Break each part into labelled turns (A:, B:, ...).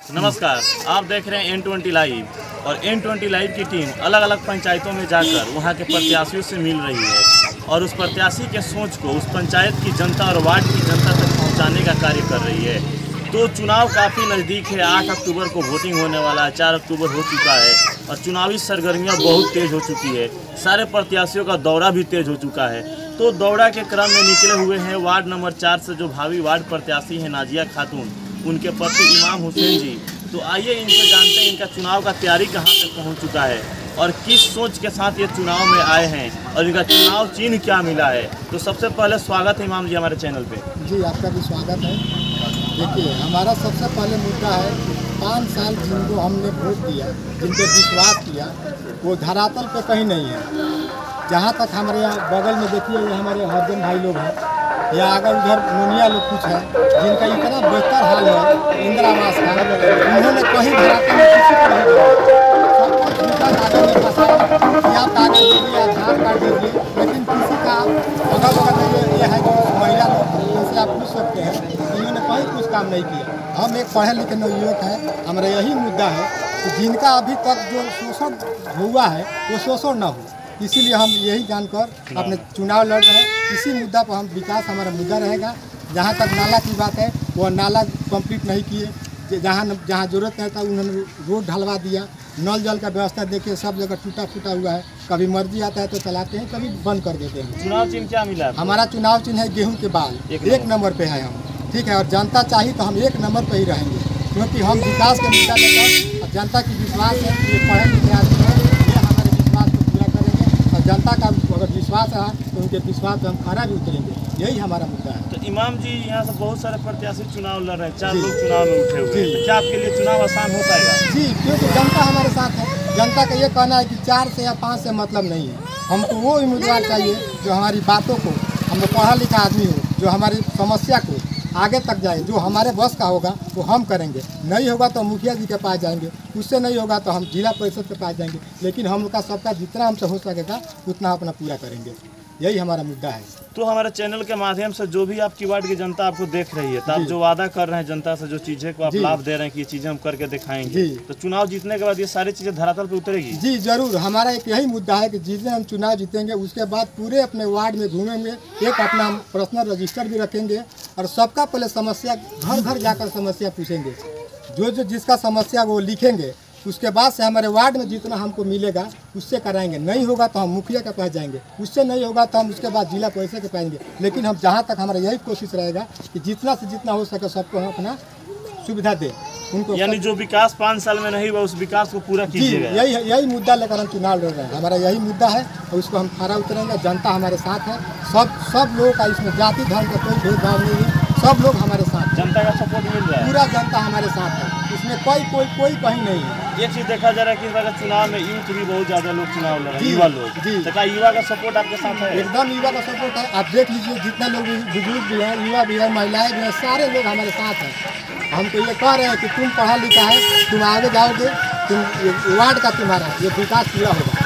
A: नमस्कार, आप देख रहे हैं N20 लाइव और N20 लाइव की टीम अलग अलग पंचायतों में जाकर वहां के प्रत्याशियों से मिल रही है और उस प्रत्याशी के सोच को उस पंचायत की जनता और वार्ड की जनता तक पहुंचाने का कार्य कर रही है। तो चुनाव काफ़ी नज़दीक है। 8 अक्टूबर को वोटिंग होने वाला है, 4 अक्टूबर हो चुका है और चुनावी सरगर्मियाँ बहुत तेज़ हो चुकी है। सारे प्रत्याशियों का दौरा भी तेज़ हो चुका है। तो दौरा के क्रम में निकले हुए हैं वार्ड नंबर 4 से जो भावी वार्ड प्रत्याशी हैं नाजिया खातून, उनके पति इमाम हुसैन जी। तो आइए इनसे जानते हैं इनका चुनाव का तैयारी कहाँ तक पहुँच चुका है और किस सोच के साथ ये चुनाव में आए हैं और इनका चुनाव चिन्ह क्या मिला है। तो सबसे पहले स्वागत है इमाम जी हमारे चैनल पे।
B: जी, आपका भी स्वागत है। देखिए, हमारा सबसे पहले मुद्दा है 5 साल जिनको हमने वोट दिया, जिन पर विश्वास किया, वो धरातल पे कहीं नहीं है। जहाँ तक हमारे यहाँ बगल में देखिए, ये हमारे हरजन भाई लोग हैं, या अगर उधर मुनिया लोग कुछ है जिनका इतना बेहतर हाल है इंदिरा आवास का, उन्होंने कहीं धरातल में किसी को नहीं दिया। सबको झूठा कागज में फंसाया या कागज दीजिए, आधार कार्ड दीजिए, लेकिन किसी का अगल बगल में ये है कि महिला लोग जिनसे आप पूछ सकते हैं, इन्होंने कहीं कुछ काम नहीं किया। हम एक पढ़े लिखे नवयुवक हैं, हमारा यही मुद्दा है कि जिनका अभी तक जो शोषण हुआ है वो शोषण न हो, इसीलिए हम यही जानकर अपने चुनाव लड़ रहे हैं। इसी मुद्दा पर हम विकास हमारा मुद्दा रहेगा। जहाँ तक नाला की बात है, वो नाला कंप्लीट नहीं किए, जहाँ ज़रूरत नहीं था उन्होंने रोड ढलवा दिया। नल जल का व्यवस्था देखिए, सब जगह टूटा फूटा हुआ है। कभी मर्जी आता है तो चलाते हैं, कभी बंद कर देते हैं।
A: चुनाव चिन्ह क्या मिला?
B: हमारा चुनाव चिन्ह है गेहूँ के बाल, एक नंबर पे है हम, ठीक है। और जनता चाहिए तो हम 1 नंबर पर ही रहेंगे, क्योंकि हम विकास के मुद्दा लेकर जनता की विश्वास है कि ये पढ़े लिखे आदमी है, ये हमारे विश्वास को पूरा करेंगे। और जनता का अगर विश्वास रहा तो उनके विश्वास पर हम खरा भी उतरेंगे, यही हमारा मुद्दा है।
A: तो इमाम जी, यहाँ से बहुत सारे प्रत्याशी चुनाव लड़ रहे हैं, 4 लोग चुनाव में उठे हुए हैं, तो क्या आपके लिए चुनाव आसान हो पाएगा?
B: जी, क्योंकि जनता हमारे साथ है। जनता का ये कहना है कि 4 से या 5 से मतलब नहीं है। हमको वो उम्मीदवार चाहिए जो हमारी बातों को, हम पढ़ा लिखा आदमी हो, जो हमारी समस्या को आगे तक जाए, जो हमारे बस का होगा वो हम करेंगे। नहीं होगा तो मुखिया जी के पास जाएंगे, उससे नहीं होगा तो हम जिला परिषद के पास जाएंगे, लेकिन हम लोग का सबका जितना हमसे हो सकेगा उतना अपना पूरा करेंगे। यही हमारा मुद्दा है।
A: तो हमारे चैनल के माध्यम से जो भी आपकी वार्ड की जनता आपको देख रही है, तो आप जो वादा कर रहे हैं जनता से, जो चीज़ें को आप लाभ दे रहे हैं कि ये चीज़ें हम करके दिखाएंगे, तो चुनाव जीतने के बाद ये सारी चीज़ें धरातल पर उतरेगी?
B: जी जरूर। हमारा एक यही मुद्दा है कि जिस दिन हम चुनाव जीतेंगे उसके बाद पूरे अपने वार्ड में घूमेंगे, एक अपना पर्सनल रजिस्टर भी रखेंगे और सबका पहले समस्या घर घर जाकर समस्या पूछेंगे। जो जिसका समस्या वो लिखेंगे, उसके बाद से हमारे वार्ड में जितना हमको मिलेगा उससे कराएंगे। नहीं होगा तो हम मुखिया के पास जाएंगे, उससे नहीं होगा तो हम उसके बाद जिला परिषद के पाएंगे। लेकिन हम जहाँ तक हमारा यही कोशिश रहेगा कि जितना से जितना हो सके सबको हम अपना सुविधा दें उनको।
A: यानी जो विकास 5 साल में नहीं हुआ उस विकास को पूरा कीजिएगा।
B: यही मुद्दा लेकर हम चुनाव लड़ रहे हैं। हमारा यही मुद्दा है और उसको हम खरा उतरेंगे। जनता हमारे साथ है, सब लोगों का, इसमें जाति धर्म का कोई भेदभाव नहीं है, सब लोग हमारे साथ।
A: जनता का सपोर्ट मिल रहा है,
B: पूरा जनता हमारे साथ है, इसमें कोई कहीं नहीं है।
A: एक चीज देखा जा रहा है कि इस बार चुनाव में यूथ भी बहुत ज्यादा लोग चुनाव लड़ रहे हैं, युवा लोग। तो क्या युवा का सपोर्ट आपके साथ है?
B: एकदम युवा का सपोर्ट है। आप देख लीजिए, जितने लोग बुजुर्ग भी हैं, युवा भी है, महिलाएं भी हैं, सारे लोग हमारे साथ हैं। हम तो ये कह रहे हैं कि तुम पढ़ा लिखा है, तुम आगे जाओगे, तुम वार्ड का तुम्हारा ये विकास पूरा होगा।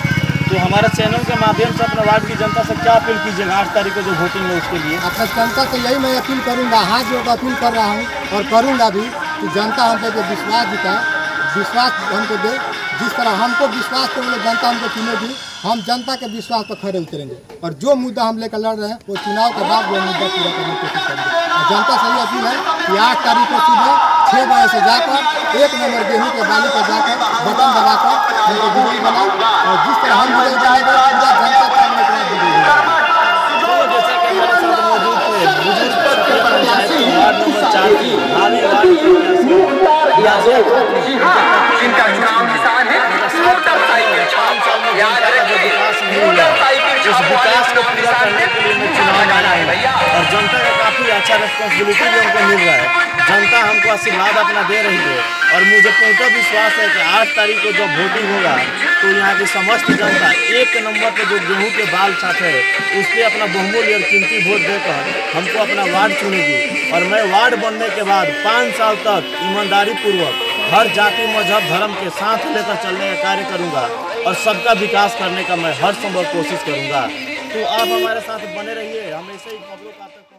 A: तो हमारे चैनल के माध्यम से अपने वार्ड की जनता से क्या अपील कीजिएगा 8 तारीख को जो वोटिंग है उसके लिए?
B: अपने जनता से यही मैं अपील करूँगा, हाथ जोड़ अपील कर रहा हूँ और करूँगा भी कि जनता हम पे विश्वास दिखाए, विश्वास हमको दे। जिस तरह हमको विश्वास तो जनता हमको चुनेगी, हम जनता के विश्वास पर खड़े उतरेंगे और जो मुद्दा हम लेकर लड़ रहे हैं वो चुनाव के बाद वो मुद्दा पूरा करने की कोशिश करेंगे। और जनता से ये अपील है कि 8 तारीख को सुबह 6 बजे से जाकर 1 नंबर गेहूँ के बाली पर जाकर बटन दबाकर हमको विजयी बनाए और जिस तरह हम विजयी बनेंगे पूरा जनता का विजयी बनेगा।
C: जिनका चुनाव निशान है मोटरसाइकिल,
A: उस विकास को पूरा करने के लिए मैं चुनाव लड़ा है और जनता का काफ़ी अच्छा रिस्पॉन्सिबिलिटी भी हमको मिल रहा है। जनता हमको आशीर्वाद अपना दे रही है और मुझे पूरा विश्वास है कि 8 तारीख को जब वोटिंग होगा तो यहाँ की समस्त जनता 1 नंबर पर जो गेहूँ के बाल साथ है उस पर अपना बहुमूल्य और कीमती वोट देकर हमको अपना वार्ड चुनेगी। और मैं वार्ड बनने के बाद 5 साल तक ईमानदारी पूर्वक हर जाति मजहब धर्म के साथ लेकर चलने का कार्य करूँगा और सबका विकास करने का मैं हर संभव कोशिश करूँगा। तो आप हमारे साथ बने रहिए, हमेशा ही खबरों का